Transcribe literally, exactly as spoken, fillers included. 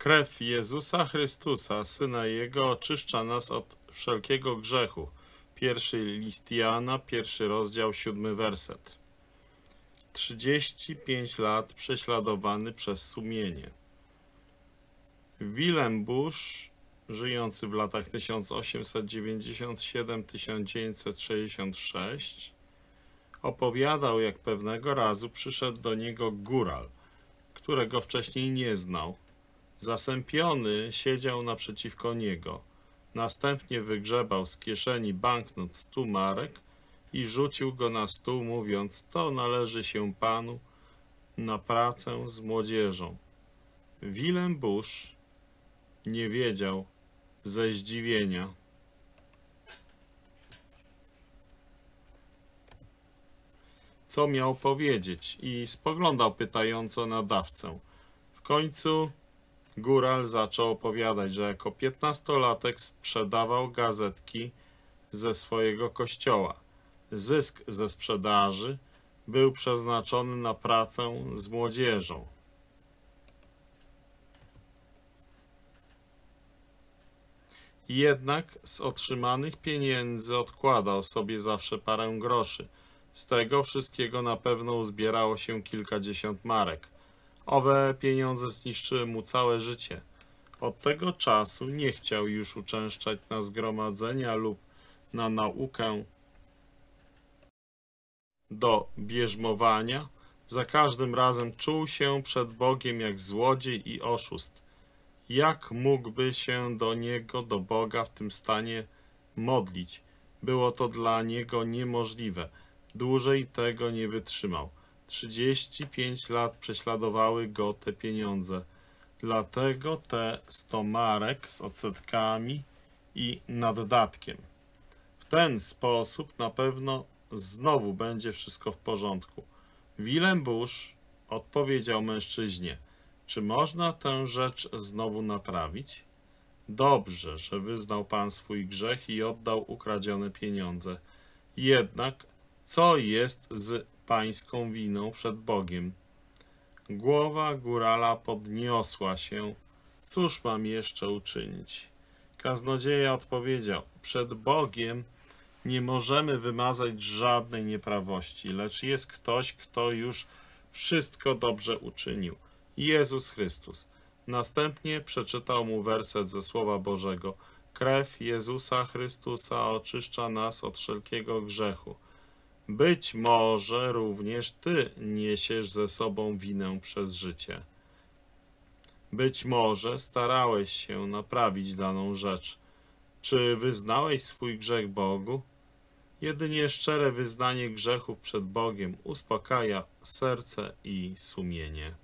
Krew Jezusa Chrystusa, Syna Jego, oczyszcza nas od wszelkiego grzechu. Pierwszy list Jana, pierwszy rozdział, siódmy werset. Trzydzieści pięć lat prześladowany przez sumienie. Willem Busch, żyjący w latach tysiąc osiemset dziewięćdziesiąt siedem do tysiąc dziewięćset sześćdziesiąt sześć, opowiadał, jak pewnego razu przyszedł do niego góral, którego wcześniej nie znał. Zasępiony siedział naprzeciwko niego. Następnie wygrzebał z kieszeni banknot stu marek i rzucił go na stół, mówiąc: to należy się panu na pracę z młodzieżą. Willem Busch nie wiedział ze zdziwienia, co miał powiedzieć, i spoglądał pytająco na dawcę. W końcu góral zaczął opowiadać, że jako piętnastolatek sprzedawał gazetki ze swojego kościoła. Zysk ze sprzedaży był przeznaczony na pracę z młodzieżą. Jednak z otrzymanych pieniędzy odkładał sobie zawsze parę groszy. Z tego wszystkiego na pewno uzbierało się kilkadziesiąt marek. Owe pieniądze zniszczyły mu całe życie. Od tego czasu nie chciał już uczęszczać na zgromadzenia lub na naukę do bierzmowania. Za każdym razem czuł się przed Bogiem jak złodziej i oszust. Jak mógłby się do Niego, do Boga w tym stanie modlić? Było to dla niego niemożliwe. Dłużej tego nie wytrzymał. Trzydzieści pięć lat prześladowały go te pieniądze. Dlatego te sto marek z odsetkami i naddatkiem. W ten sposób na pewno znowu będzie wszystko w porządku. Willem Busch odpowiedział mężczyźnie: czy można tę rzecz znowu naprawić? Dobrze, że wyznał pan swój grzech i oddał ukradzione pieniądze. Jednak co jest z pańską winą przed Bogiem? Głowa górala podniosła się. Cóż mam jeszcze uczynić? Kaznodzieja odpowiedział: przed Bogiem nie możemy wymazać żadnej nieprawości, lecz jest ktoś, kto już wszystko dobrze uczynił. Jezus Chrystus. Następnie przeczytał mu werset ze Słowa Bożego. Krew Jezusa Chrystusa oczyszcza nas od wszelkiego grzechu. Być może również ty niesiesz ze sobą winę przez życie. Być może starałeś się naprawić daną rzecz. Czy wyznałeś swój grzech Bogu? Jedynie szczere wyznanie grzechów przed Bogiem uspokaja serce i sumienie.